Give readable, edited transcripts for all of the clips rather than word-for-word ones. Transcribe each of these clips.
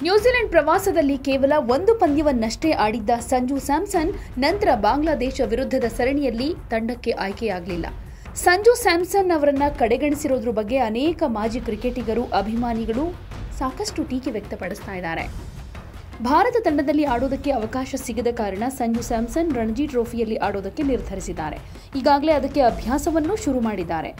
New Zealand ಪ್ರವಾಸದಲ್ಲಿ ಕೇವಲ ಒಂದು ಪಂದ್ಯವನ್ನಷ್ಟೇ ಆಡಿದ್ದ ಸಂಜು ಸ್ಯಾಮ್ಸನ್ ನಂತರ ಬಾಂಗ್ಲಾದೇಶ ವಿರುದ್ಧದ ಸರಣಿಯಲ್ಲಿ ತಂಡಕ್ಕೆ ಆಯ್ಕೆಯಾಗಲಿಲ್ಲ. ಸಂಜು ಸ್ಯಾಮ್ಸನ್ ಅವರನ್ನ ಕಡೆಗಣಿಸಿರೋದ್ರ ಬಗ್ಗೆ ಅನೇಕ ಮಾಜಿ ಕ್ರಿಕೆಟಿಗರು, ಅಭಿಮಾನಿಗಳು ಸಾಕಷ್ಟು ಟೀಕೆ ವ್ಯಕ್ತಪಡಿಸ್ತಾ ಇದ್ದಾರೆ. ಭಾರತ ತಂಡದಲ್ಲಿ ಆಡೋದಕ್ಕೆ ಅವಕಾಶ ಸಿಗದ ಕಾರಣ ಸಂಜು ಸ್ಯಾಮ್ಸನ್ ರಣಜಿ ಟ್ರೋಫಿಯಲ್ಲಿ ಆಡೋದಕ್ಕೆ ನಿರ್ಧರಿಸಿದ್ದಾರೆ. ಈಗಾಗಲೇ ಅದಕ್ಕೆ ಅಭ್ಯಾಸವನ್ನು ಶುರು ಮಾಡಿದ್ದಾರೆ.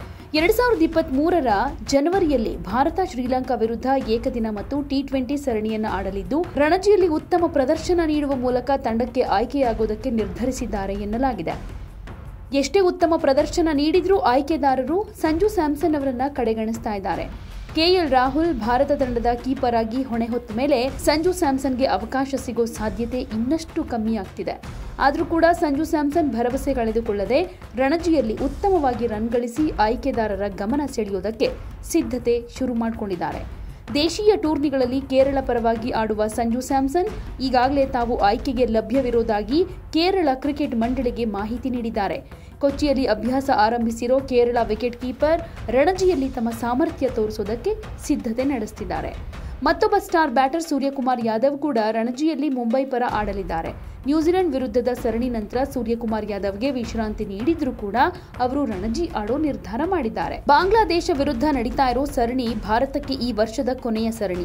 2023ರ ಜನವರಿಯಲ್ಲಿ ಭಾರತ ಶ್ರೀಲಂಕಾ ವಿರುದ್ಧ ಏಕದಿನ ಮತ್ತು ಟಿ20 ಸರಣಿಯನ್ನು ಆಡಲಿದ್ದು, ರಣಜಿಯಲ್ಲಿ ಉತ್ತಮ ಪ್ರದರ್ಶನ ನೀಡುವ ಮೂಲಕ ತಂಡಕ್ಕೆ ಆಯ್ಕೆಯಾಗೋದಕ್ಕೆ ನಿರ್ಧರಿಸಿದ್ದಾರೆ ಎನ್ನಲಾಗಿದೆ. ಎಷ್ಟೇ ಉತ್ತಮ ಪ್ರದರ್ಶನ ನೀಡಿದ್ರೂ ಆಯ್ಕೆದಾರರು ಸಂಜು ಸ್ಯಾಮ್ಸನ್ ಅವರನ್ನ ಕಡೆಗಣಿಸ್ತಾ ಇದ್ದಾರೆ. ಕೆಎಲ್ ರಾಹುಲ್ ಭಾರತ ತಂಡದ ಕೀಪರ್ ಆಗಿ ಹೊಣೆ ಹೊತ್ತ ಮೇಲೆ ಸಂಜು ಸ್ಯಾಮ್ಸನ್ಗೆ ಅವಕಾಶ ಸಿಗೋ ಸಾಧ್ಯತೆ ಇನ್ನಷ್ಟು ಕಮ್ಮಿ ಆಗ್ತಿದೆ. ಆದರೂ ಕೂಡ ಸಂಜು ಸ್ಯಾಮ್ಸನ್ ಭರವಸೆ ಕಳೆದುಕೊಳ್ಳದೆ ರಣಜಿಯಲ್ಲಿ ಉತ್ತಮವಾಗಿ ರನ್ ಗಳಿಸಿ ಆಯ್ಕೆದಾರರ ಗಮನ ಸೆಳೆಯೋದಕ್ಕೆ ಸಿದ್ಧತೆ ಶುರು ಮಾಡಿಕೊಂಡಿದ್ದಾರೆ. ದೇಶೀಯ ಟೂರ್ನಿಗಳಲ್ಲಿ ಕೇರಳ ಪರವಾಗಿ ಆಡುವ ಸಂಜು ಸ್ಯಾಮ್ಸನ್ ಈಗಾಗಲೇ ತಾವು ಆಯ್ಕೆಗೆ ಲಭ್ಯವಿರುವುದಾಗಿ ಕೇರಳ ಕ್ರಿಕೆಟ್ ಮಂಡಳಿಗೆ ಮಾಹಿತಿ ನೀಡಿದ್ದಾರೆ. ಕೊಚ್ಚಿಯಲ್ಲಿ ಅಭ್ಯಾಸ ಆರಂಭಿಸಿರೋ ಕೇರಳ ವಿಕೆಟ್ ಕೀಪರ್ ರಣಜಿಯಲ್ಲಿ ತಮ್ಮ ಸಾಮರ್ಥ್ಯ ತೋರಿಸೋದಕ್ಕೆ ಸಿದ್ಧತೆ ನಡೆಸುತ್ತಿದ್ದಾರೆ. ಮತ್ತೊಬ್ಬ ಸ್ಟಾರ್ ಬ್ಯಾಟರ್ ಸೂರ್ಯಕುಮಾರ್ ಯಾದವ್ ಕೂಡ ರಣಜಿಯಲ್ಲಿ ಮುಂಬೈ ಪರ ಆಡಲಿದ್ದಾರೆ. ನ್ಯೂಜಿಲೆಂಡ್ ವಿರುದ್ಧದ ಸರಣಿ ನಂತರ ಸೂರ್ಯಕುಮಾರ್ ಯಾದವ್ಗೆ ವಿಶ್ರಾಂತಿ ನೀಡಿದ್ರೂ ಕೂಡ ಅವರು ರಣಜಿ ಆಡೋ ನಿರ್ಧಾರ ಮಾಡಿದ್ದಾರೆ. ಬಾಂಗ್ಲಾದೇಶ ವಿರುದ್ಧ ನಡೀತಾ ಇರೋ ಸರಣಿ ಭಾರತಕ್ಕೆ ಈ ವರ್ಷದ ಕೊನೆಯ ಸರಣಿ.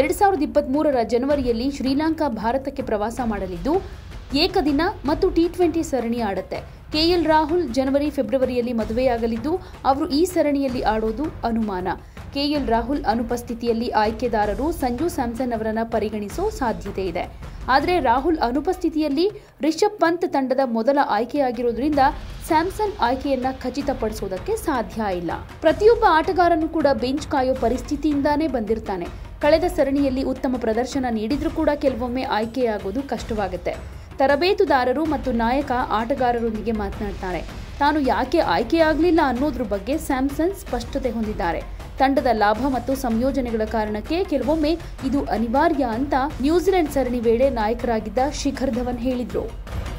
2023ರ ಜನವರಿಯಲ್ಲಿ ಶ್ರೀಲಂಕಾ ಭಾರತಕ್ಕೆ ಪ್ರವಾಸ ಮಾಡಲಿದ್ದು, ಏಕದಿನ ಮತ್ತು ಟಿ20 ಸರಣಿ ಆಡುತ್ತೆ. ಕೆಎಲ್ ರಾಹುಲ್ ಜನವರಿ ಫೆಬ್ರವರಿಯಲ್ಲಿ ಮದುವೆಯಾಗಲಿದ್ದು, ಅವರು ಈ ಸರಣಿಯಲ್ಲಿ ಆಡೋದು ಅನುಮಾನ. ಕೆಎಲ್ ರಾಹುಲ್ ಅನುಪಸ್ಥಿತಿಯಲ್ಲಿ ಆಯ್ಕೆದಾರರು ಸಂಜು ಸ್ಯಾಮ್ಸನ್ ಅವರನ್ನ ಪರಿಗಣಿಸೋ ಸಾಧ್ಯತೆ ಇದೆ. ಆದರೆ ರಾಹುಲ್ ಅನುಪಸ್ಥಿತಿಯಲ್ಲಿ ರಿಷಬ್ ಪಂತ್ ತಂಡದ ಮೊದಲ ಆಯ್ಕೆಯಾಗಿರೋದ್ರಿಂದ ಸ್ಯಾಮ್ಸನ್ ಆಯ್ಕೆಯನ್ನ ಖಚಿತಪಡಿಸೋದಕ್ಕೆ ಸಾಧ್ಯ ಇಲ್ಲ. ಪ್ರತಿಯೊಬ್ಬ ಆಟಗಾರನು ಕೂಡ ಬೆಂಚ್ ಕಾಯೋ ಪರಿಸ್ಥಿತಿಯಿಂದಾನೇ ಬಂದಿರ್ತಾನೆ. ಕಳೆದ ಸರಣಿಯಲ್ಲಿ ಉತ್ತಮ ಪ್ರದರ್ಶನ ನೀಡಿದ್ರೂ ಕೂಡ ಕೆಲವೊಮ್ಮೆ ಆಯ್ಕೆಯಾಗೋದು ಕಷ್ಟವಾಗುತ್ತೆ. ತರಬೇತುದಾರರು ಮತ್ತು ನಾಯಕ ಆಟಗಾರರೊಂದಿಗೆ ಮಾತನಾಡ್ತಾರೆ. ತಾನು ಯಾಕೆ ಆಯ್ಕೆಯಾಗಲಿಲ್ಲ ಅನ್ನೋದ್ರ ಬಗ್ಗೆ ಸ್ಯಾಮ್ಸನ್ ಸ್ಪಷ್ಟತೆ ಹೊಂದಿದ್ದಾರೆ. ತಂಡದ ಲಾಭ ಮತ್ತು ಸಂಯೋಜನೆಗಳ ಕಾರಣಕ್ಕೆ ಕೆಲವೊಮ್ಮೆ ಇದು ಅನಿವಾರ್ಯ ಅಂತ ನ್ಯೂಜಿಲೆಂಡ್ ಸರಣಿ ವೇಳೆ ನಾಯಕರಾಗಿದ್ದ ಶಿಖರ್ ಧವನ್ ಹೇಳಿದ್ರು.